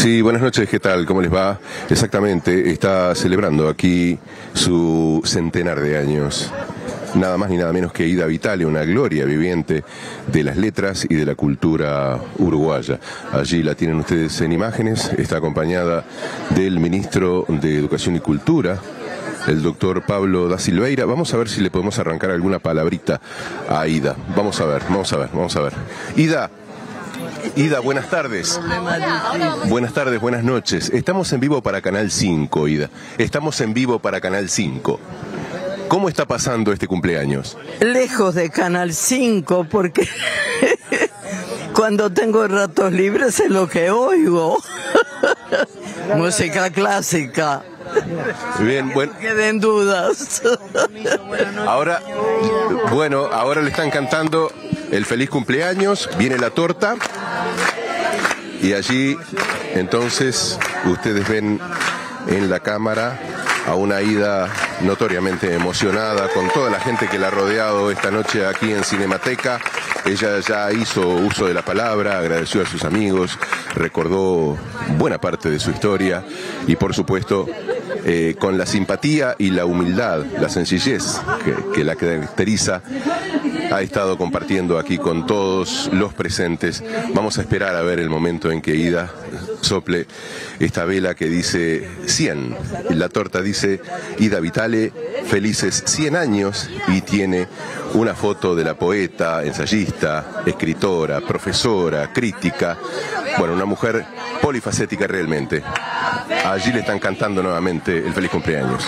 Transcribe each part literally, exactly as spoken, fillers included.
Sí, buenas noches, ¿qué tal? ¿Cómo les va? Exactamente, está celebrando aquí su centenar de años. Nada más ni nada menos que Ida Vitale, una gloria viviente de las letras y de la cultura uruguaya. Allí la tienen ustedes en imágenes, está acompañada del ministro de Educación y Cultura, el doctor Pablo da Silveira. Vamos a ver si le podemos arrancar alguna palabrita a Ida. Vamos a ver, vamos a ver, vamos a ver. Ida, Ida, buenas tardes. Buenas tardes, buenas noches. Estamos en vivo para Canal cinco, Ida. Estamos en vivo para Canal cinco. ¿Cómo está pasando este cumpleaños? Lejos de Canal cinco, porque cuando tengo ratos libres es lo que oigo. Música clásica. Bien, bueno. No queden dudas. Ahora, bueno, ahora le están cantando el feliz cumpleaños, viene la torta y allí entonces ustedes ven en la cámara a una Ida notoriamente emocionada con toda la gente que la ha rodeado esta noche aquí en Cinemateca. Ella ya hizo uso de la palabra, agradeció a sus amigos, recordó buena parte de su historia y por supuesto eh, con la simpatía y la humildad, la sencillez que, que la caracteriza, ha estado compartiendo aquí con todos los presentes. Vamos a esperar a ver el momento en que Ida sople esta vela que dice cien. La torta dice Ida Vitale, felices cien años, y tiene una foto de la poeta, ensayista, escritora, profesora, crítica. Bueno, una mujer polifacética realmente. Allí le están cantando nuevamente el feliz cumpleaños.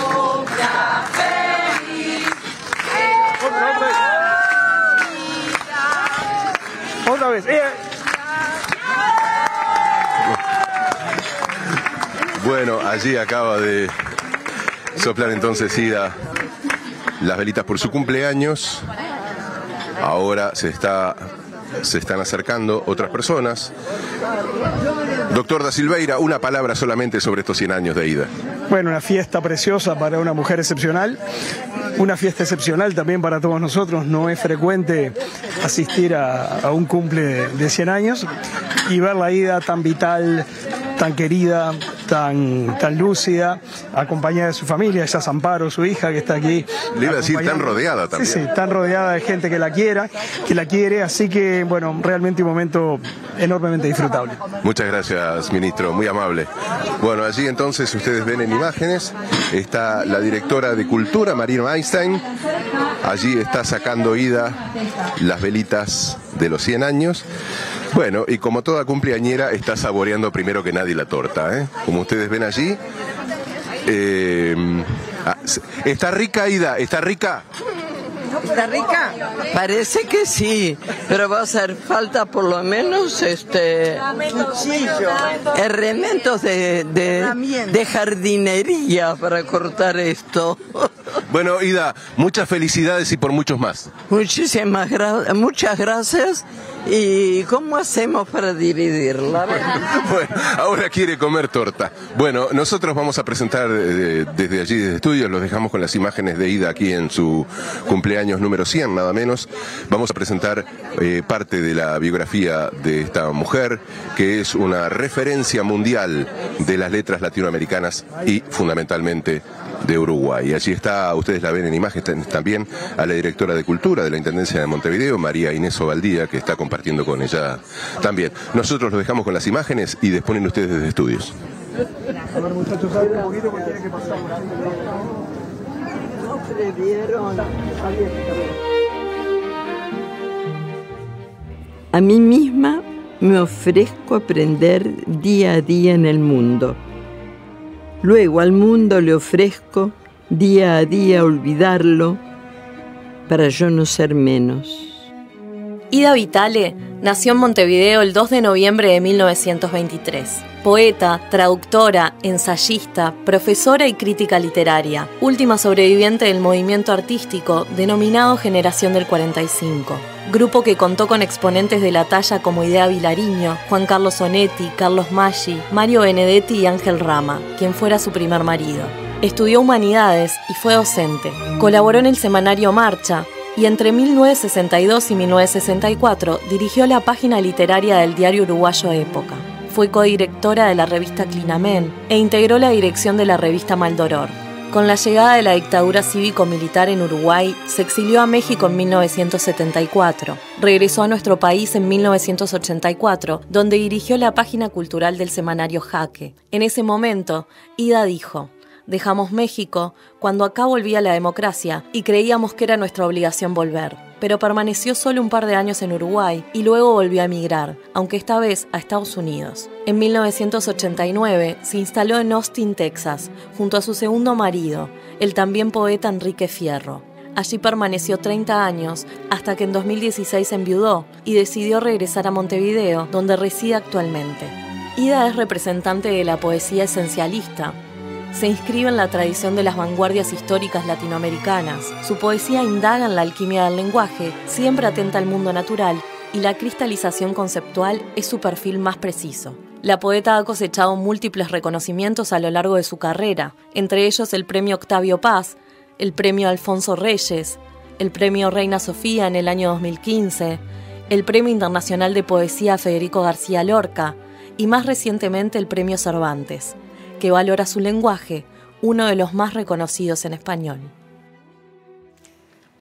Otra vez. Eh. Bueno, allí acaba de soplar entonces Ida las velitas por su cumpleaños. Ahora se está se están acercando otras personas. Doctor da Silveira, una palabra solamente sobre estos cien años de Ida. Bueno, una fiesta preciosa para una mujer excepcional, una fiesta excepcional también para todos nosotros. No es frecuente asistir a, a un cumple de cien años y ver la Ida tan vital, tan querida, tan, tan lúcida, acompañada de su familia, ella es Amparo, su hija, que está aquí. Le iba a decir, tan rodeada también. Sí, sí, tan rodeada de gente que la quiera, que la quiere, así que, bueno, realmente un momento enormemente disfrutable. Muchas gracias, ministro, muy amable. Bueno, allí entonces ustedes ven en imágenes, está la directora de Cultura, Marina Einstein. Allí está sacando Ida las velitas de los cien años. Bueno, y como toda cumpleañera, está saboreando primero que nadie la torta, ¿eh? Como ustedes ven allí. Eh, ah, ¿Está rica, Ida? ¿Está rica? ¿Está rica? Parece que sí, pero va a hacer falta por lo menos este cuchillo, herramientas de, de, de jardinería para cortar esto. Bueno, Ida, muchas felicidades y por muchos más. Muchísimas gracias, muchas gracias. ¿Y cómo hacemos para dividirla? Bueno, ahora quiere comer torta. Bueno, nosotros vamos a presentar eh, desde allí, desde estudios, los dejamos con las imágenes de Ida aquí en su cumpleaños número cien, nada menos. Vamos a presentar eh, parte de la biografía de esta mujer, que es una referencia mundial de las letras latinoamericanas y fundamentalmente de Uruguay. Allí está, ustedes la ven en imagen también, a la directora de Cultura de la Intendencia de Montevideo, María Inés Ovaldía, que está compartiendo con ella también. Nosotros los dejamos con las imágenes y disponen ustedes desde estudios. A ver, muchachos, salgan un poquito porque tiene que pasar por ahí. No previeron. A mí misma me ofrezco aprender día a día en el mundo. Luego al mundo le ofrezco día a día olvidarlo para yo no ser menos. Ida Vitale nació en Montevideo el dos de noviembre de mil novecientos veintitrés. Poeta, traductora, ensayista, profesora y crítica literaria. Última sobreviviente del movimiento artístico denominado Generación del cuarenta y cinco. Grupo que contó con exponentes de la talla como Idea Vilariño, Juan Carlos Onetti, Carlos Maggi, Mario Benedetti y Ángel Rama, quien fuera su primer marido. Estudió Humanidades y fue docente. Colaboró en el semanario Marcha, y entre mil novecientos sesenta y dos y mil novecientos sesenta y cuatro dirigió la página literaria del diario uruguayo Época. Fue codirectora de la revista Clinamen e integró la dirección de la revista Maldoror. Con la llegada de la dictadura cívico-militar en Uruguay, se exilió a México en mil novecientos setenta y cuatro. Regresó a nuestro país en mil novecientos ochenta y cuatro, donde dirigió la página cultural del semanario Jaque. En ese momento, Ida dijo: «Dejamos México cuando acá volvía la democracia y creíamos que era nuestra obligación volver». Pero permaneció solo un par de años en Uruguay y luego volvió a emigrar, aunque esta vez a Estados Unidos. En mil novecientos ochenta y nueve se instaló en Austin, Texas, junto a su segundo marido, el también poeta Enrique Fierro. Allí permaneció treinta años hasta que en dos mil dieciséis enviudó y decidió regresar a Montevideo, donde reside actualmente. Ida es representante de la poesía esencialista. Se inscribe en la tradición de las vanguardias históricas latinoamericanas. Su poesía indaga en la alquimia del lenguaje, siempre atenta al mundo natural, y la cristalización conceptual es su perfil más preciso. La poeta ha cosechado múltiples reconocimientos a lo largo de su carrera, entre ellos el Premio Octavio Paz, el Premio Alfonso Reyes, el Premio Reina Sofía en el año dos mil quince, el Premio Internacional de Poesía Federico García Lorca y más recientemente el Premio Cervantes, que valora su lenguaje, uno de los más reconocidos en español.